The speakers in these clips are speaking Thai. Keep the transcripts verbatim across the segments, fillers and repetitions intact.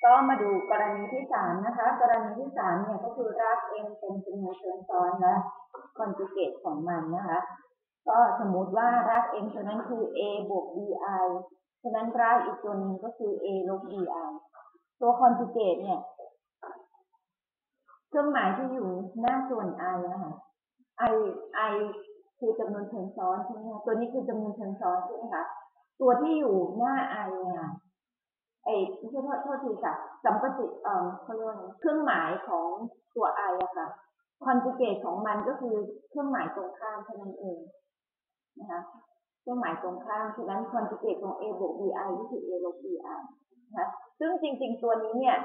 ก็มาดูกรณีที่สามนะคะกรณีที่สามเนี่ยก็คือราก m เป็นจำนวนเชิงซ้อนและคอนจูเกตของมันนะคะก็สมมุติว่าราก m ตัวนั้นคือ a บวก bi ฉะนั้นรากอีกตัวนึงก็คือ a ลบ bi ตัวคอนจูเกตเนี่ยเครื่องหมายที่อยู่หน้าส่วน i นะคะ i i คือจำนวนเชิงซ้อนใช่ไหมคะตัวนี้คือจำนวนเชิงซ้อนใช่ไหมคะตัวที่อยู่หน้า i เนี่ยไอ้ไม่ใช่โทษโทษทีค่ะสัมประสิทธิ์เอ่อเขาเรียกว่าเครื่องหมายของตัว i อะค่ะคอนจูเกตของมันก็คือเครื่องหมายตรงข้ามเท่านั้นเองนะคะเครื่องหมายตรงข้ามฉะนั้นคอนจูเกตของ a บวก bi ก็คือ a ลบ bi นะคะซึ่งจริงๆตัวนี้เนี่ย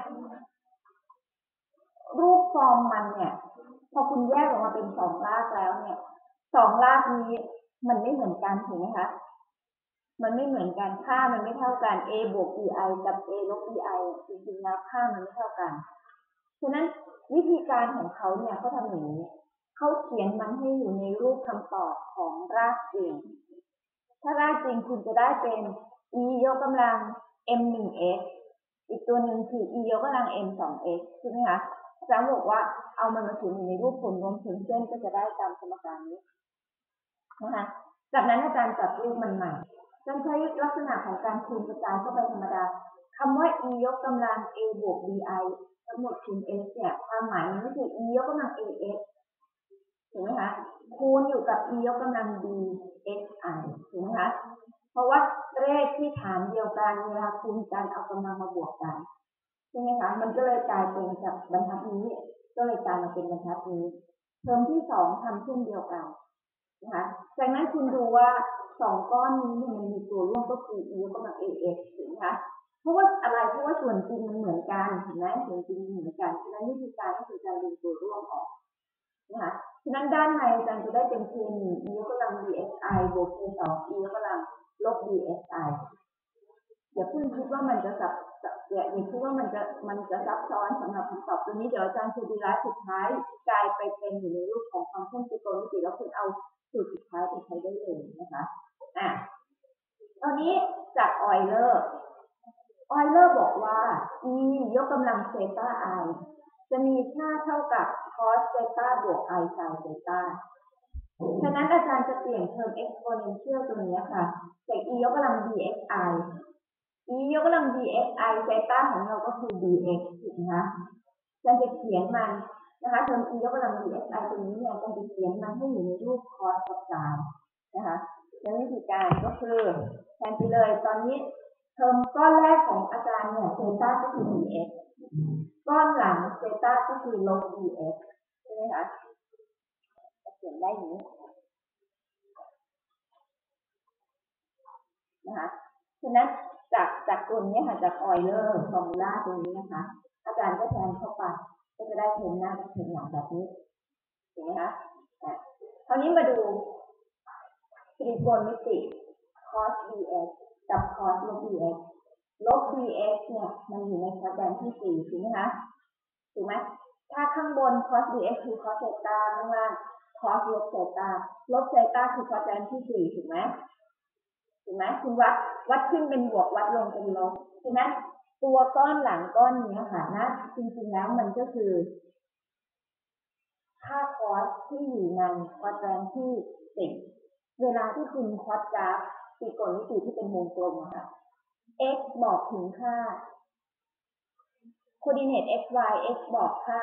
รูปฟอร์มมันเนี่ยพอคุณแยกออกมาเป็นสองรากแล้วเนี่ยสองรากนี้มันไม่เหมือนกันถูกไหมคะมันไม่เหมือนกันค่ามันไม่เท่ากัน a บวก bi กับ a ลบ bi จริงๆแล้วค่ามันไม่เท่ากันฉะนั้นวิธีการของเขาเนี่ยเขาทำอย่างนี้เขาเขียนมันให้อยู่ในรูปคำตอบของรากจริงถ้ารากจริงคุณจะได้เป็น e ยกกำลัง m หนึ่ง x อีกตัวหนึ่งคือ e ยกกำลัง m สอง x ใช่ไหมคะอาจารย์บอกว่าเอามันมาเขียนอยู่ในรูปผลรวมถึงเส้นก็จะได้ตามสมการนี้นะคะจากนั้นอาจารย์จัดรูปมันใหม่อาจารย์ใช้ลักษณะของการคูณกระจายเข้าไปธรรมดาคำว่า e ยกกำลัง a บวก bi ทั้งหมดคูณ s เนี่ยความหมายมันก็คือ e ยกกำลัง ax ถูกไหมคะคูณอยู่กับ e ยกกำลัง bxi ถูกไหมคะเพราะว่าเลขที่ฐานเดียวกันเวลาคูณกันเอากำลังมาบวกกันใช่ไหมคะมันก็เลยกลายเป็นจากบรรทัดนี้ก็เลยกลายมาเป็นบรรทัดนี้เทอมที่สองทำเช่นเดียวกันนะคะจากนั้นคุณดูว่าสองก้อนนี้มันมีตัวร่วมก็คือ e ยกกำลัง ax ถูกไหมคะเพราะว่าอะไรเพราะว่าส่วนจริงมันเหมือนกันเห็นไหมส่วนจริงเหมือนกันฉะนั้นวิธีการก็คือการดึงตัวร่วมออกนะคะฉะนั้นด้านในอาจารย์จะได้เป็น k หนึ่ง e ยกกำลัง bxi บวก k สอง e ยกกำลังลบ bxi อย่าเพิ่งคิดว่ามันจะซับอย่าคิดว่ามันจะมันจะซับซ้อนสำหรับคำตอบตัวนี้เดี๋ยวอาจารย์จะดีไลฟ์สุดท้ายกลายไปเป็นอยู่ในรูปของฟังก์ชันตรงมิติแล้วคุณเอาสูตรสุดท้ายไปใช้ได้เลยนะคะอ่ะตอนนี้จากออยเลอร์ออยเลอร์บอกว่า e ยกกำลังเซตา i จะมีค่าเท่ากับ cos เซตาบวก i ไซน์เซตาฉะนั้นอาจารย์จะเปลี่ยนเทอม exponential ตัวนี้ค่ะจาก e ยกกำลัง bxi e ยกกำลัง bxi เซตาของเราก็คือ bx ถูกไหมคะอาจารย์จะเขียนมันนะคะเทอม e ยกกำลัง bxi ตัวนี้เนี่ยอาจารย์จะเขียนมันให้อยู่ในรูป cos กับ sin นะคะและวิธีการก็คือแทนไปเลยตอนนี้เทอมก้อนแรกของอาจารย์เนี่ยเซตาก็คือ bx ก้อนหลังเซตาก็คือลบ bx ใช่ไหมคะเขียนได้อย่างนี้นะคะฉะนั้นจากจากตัวนี้ค่ะจากออยเลอร์ฟอร์มูลาตัวนี้นะคะอาจารย์ก็แทนเข้าไปก็จะได้เทนหน้ากับเทนหลังแบบนี้ถูกไหมคะอ่ะคราวนี้มาดูตรีโกณมิติ cos bx กับ cos ลบ bx ลบ bx เนี่ยมันอยู่ในควอดแรนต์ที่สี่ถูกไหมคะถูกไหมถ้าข้างบน cos bx คือ cos เซตาข้างล่าง cos ลบเซตาลบเซตาคือควอดแรนต์ที่สี่ถูกไหมถูกไหมคุณวัดวัดขึ้นเป็นบวกวัดลงเป็นลบฉะนั้นตัวก้อนหลังก้อนนี้ค่ะนะจริงๆแล้วมันก็คือค่าคอสที่อยู่ในควอดแรนต์ที่สิบเวลาที่คุณพลอตกราฟตรีโกณมิติที่เป็นวงกลมค่ะ x บอกถึงค่า coordinate x y x บอกค่า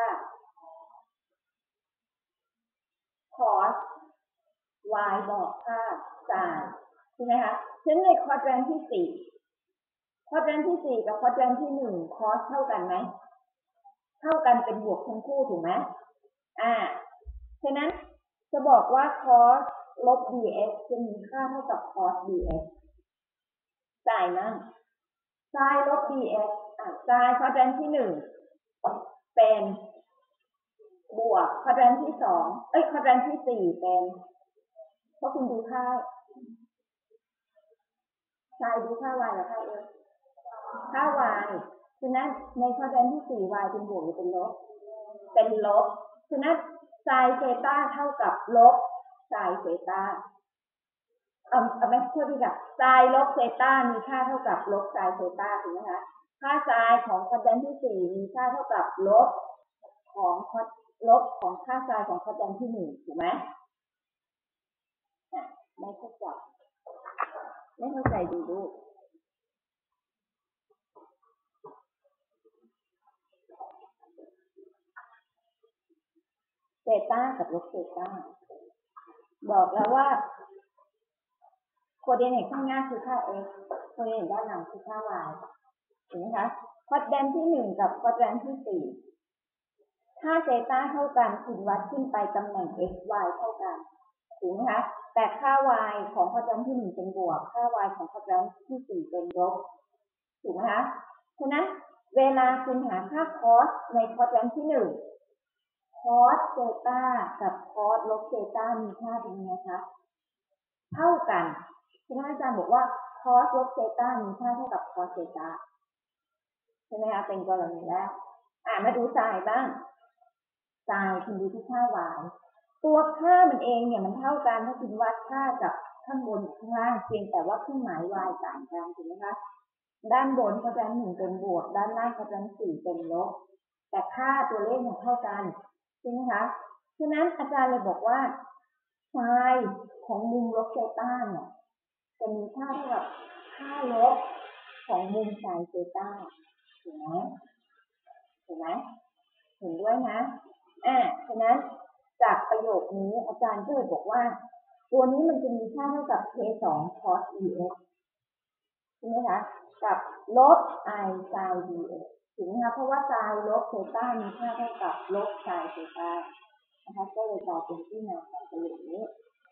cos y บอกค่า sin ใช่ไหมคะฉะนั้นในควอดแรนต์ที่สี่ควอดแรนต์ที่สี่กับควอดแรนต์ที่หนึ่ง cos เท่ากันไหมเท่ากันเป็นบวกทั้งคู่ถูกไหมอ่าฉะนั้นจะบอกว่า cos ลบ bx จะมีค่าเท่ากับ cos bx จ่ายนะ sin ลบ bx อ่ะ sin ควอดแรนต์ที่หนึ่งเป็นบวกควอดแรนต์ที่สองเอ้ยควอดแรนต์ที่สี่เป็นเพราะคุณดูค่า sin ดูค่า y หรือค่า x ค่า y ฉะนั้นในควอดแรนต์ที่สี่ y เป็นบวกหรือเป็นลบเป็นลบฉะนั้น sin เซตาเท่ากับลบ sin เซตาเอาเอาไหมโทษทีค่ะ sin ลบเซตามีค่าเท่ากับลบ sin เซตาถูกไหมคะค่าไซน์ของคอแดนที่สี่มีค่าเท่ากับลบของลบของค่าไซน์ของคอแดนที่หนึ่งถูกไหมไม่เข้าใจไม่เข้าใจดูดูเซต้ากับลบเซต้าบอกแล้วว่าโคอร์ดิเนตข้างหน้าคือค่า x โคอร์ดิเนตด้านหลังคือค่า y ถูกไหมคะคอแดนที่หนึ่งกับคอแดนที่สี่ถ้าเซต้าเท่ากันคุณวัดขึ้นไปตำแหน่ง x y เท่ากันถูกไหมคะแต่ค่า y ของคอแดนที่หนึ่งเป็นบวกค่า y ของคอแดนที่สี่เป็นลบถูกไหมคะฉะนั้นเวลาคุณหาค่า cos ในคอแดนที่หนึ่ง cos เซต้ากับ cos ลบเซต้ามีค่าเป็นไงคะเท่ากันฉะนั้นอาจารย์บอกว่า cos ลบเซต้ามีค่าเท่ากับ cos เซต้าใช่ไหมคะเป็นกรณีแรกอ่ามาดูไซน์บ้างไซน์คุณดูที่ค่า y ตัวค่ามันเองเนี่ยมันเท่ากันถ้าคุณวัดค่าจากข้างบนข้างล่างเพียงแต่ว่าเครื่องหมาย y ต่างกันถูกไหมคะด้านบนคอแดนหนึ่งเป็นบวกด้านล่างคอแดนสี่เป็นลบแต่ค่าตัวเลขมันเท่ากันใช่ไหมคะฉะนั้นอาจารย์เลยบอกว่าไซน์ของมุมลบเซต้าเนี่ยจะมีค่าเท่ากับค่าลบของมุมไซน์เซต้าถูกไหมถูกไหมเห็นด้วยนะอ่าฉะนั้นจากประโยคนี้อาจารย์ก็เลยบอกว่าตัวนี้มันจะมีค่าเท่ากับ เค สอง cos dx ใช่ไหมคะกับลบ i sin dx ถูกไหมคะเพราะว่า sin ลบเซต้ามีค่าเท่ากับลบ sin เซต้านะคะก็เลยกลายเป็นที่มาของประโยคนี้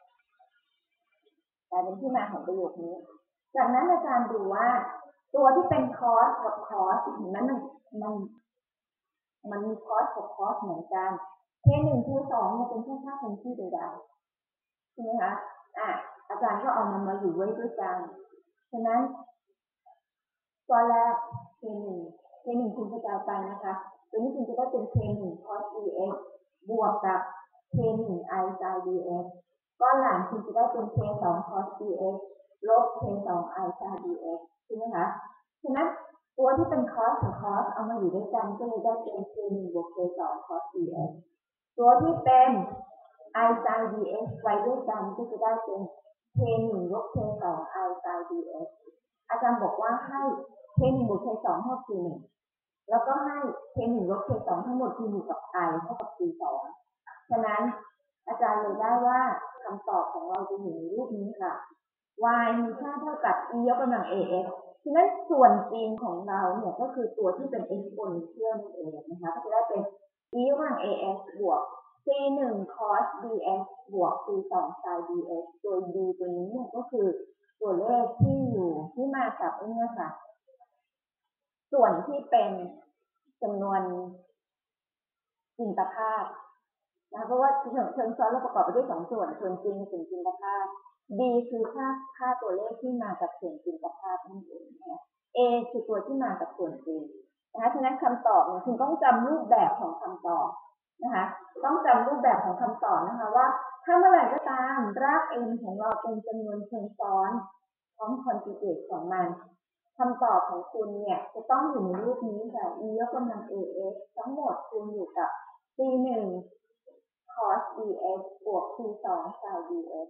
กลายเป็นที่มาของประโยคนี้จากนั้นอาจารย์ดูว่าตัวที่เป็น cos กับ cos เห็นไหมมันมันมันมี cos กับ cos เหมือนกัน เค หนึ่ง เค สองเนี่ยเป็นแค่ค่าคงที่ใดๆใช่ไหมคะอ่ะอาจารย์ก็เอามันมาอยู่ไว้ด้วยกันฉะนั้นตัวแรก เค หนึ่ง เค หนึ่ง คุณกระจายไปนะคะตัวนี้คุณจะได้เป็น เค หนึ่ง cos dx บวกกับ เค หนึ่ง i sin dx ก้อนหลังคุณจะได้เป็น เค สอง cos dx ลบ เค สอง i sin dx ใช่ไหมคะฉะนั้นตัวที่เป็น cos กับ cos เอามาอยู่ด้วยกันก็เลยได้เป็น เค หนึ่ง บวก เค สอง cos dx ตัวที่เป็น i sin dx ไว้ด้วยกันก็จะได้เป็น เค หนึ่ง ลบ เค สอง i sin dx อาจารย์บอกว่าให้ เค หนึ่ง บวก เค สอง เท่ากับ เค หนึ่ง แล้วก็ให้ เค หนึ่ง ลบ เค สอง ทั้งหมดคืออยู่กับ i เท่ากับ เค สอง ฉะนั้นอาจารย์เลยได้ว่าคำตอบของเราจะอยู่ในรูปนี้ค่ะ y มีค่าเท่ากับ e ยกกำลัง ax ฉะนั้นส่วนจริงของเราเนี่ยก็คือตัวที่เป็น exponential นั่นเองนะคะก็จะได้เป็น e ยกกำลัง ax บวก c หนึ่ง cos dx บวก c สอง sin dx โดย d ตัวนี้เนี่ยก็คือตัวเลขที่อยู่ที่มากับเนี่ยค่ะส่วนที่เป็นจำนวนจินตภาพนะเพราะว่าเชิงซ้อนเราประกอบไปด้วยสองส่วนส่วนจริงส่วนจินตภาพ b คือค่าค่าตัวเลขที่มากับส่วนจินตภาพนั่นเองนะ a คือตัวที่มากับส่วนจริงนะคะฉะนั้นคำตอบเนี่ยคุณต้องจำรูปแบบของคำตอบนะคะต้องจำรูปแบบของคำตอบนะคะว่าถ้าเมื่อไหร่ก็ตามราก n ของเราเป็นจำนวนเชิงซ้อนพร้อมคอนจูเกตของมันคำตอบของคุณเนี่ยจะต้องอยู่ในรูปนี้ค่ะ e ยกกำลัง ax ทั้งหมดคูณอยู่กับ c หนึ่ง cos dx บวก c สอง sin dx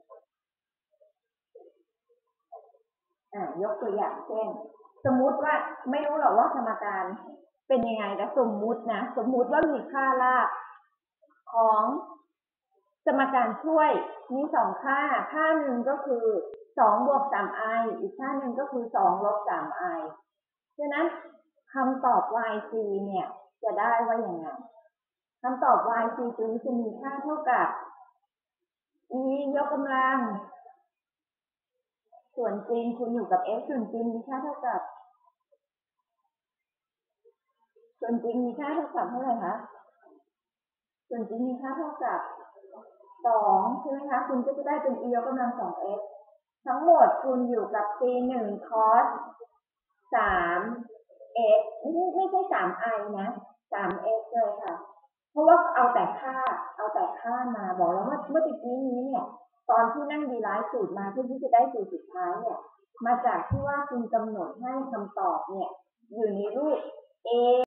อ่ายกตัวอย่างเช่นสมมุติว่าไม่รู้หรอกว่าสมการเป็นยังไงแต่สมมุตินะสมมุติว่ามีค่ารากของสมการช่วยมีสองค่าค่าหนึ่งก็คือสองบวก สาม i อีกค่าหนึ่งก็คือสองลบ สาม i ฉะนั้นคำตอบ yc เนี่ยจะได้ว่าอย่างไรคำตอบ yc ตัวนี้จะมีค่าเท่ากับ e ยกกำลังส่วนจริงคุณอยู่กับ x ส่วนจริงมีค่าเท่ากับส่วนจริงมีค่าเท่ากับเท่าไหร่คะส่วนจริงมีค่าเท่ากับสองใช่ไหมคะคุณก็จะได้เป็น e ยกกำลัง สอง x ทั้งหมดคุณอยู่กับ c หนึ่ง cos สาม x ไม่ไม่ใช่ สาม i นะ สาม x เลยค่ะเพราะว่าเอาแต่ค่าเอาแต่ค่ามาบอกแล้วว่าเมื่อตะกี้นี้เนี่ยตอนที่นั่งดีไลท์สูตรมาเพื่อที่จะได้สูตรสุดท้ายเนี่ยมาจากที่ว่าคุณกำหนดให้คำตอบเนี่ยอยู่ในรูป a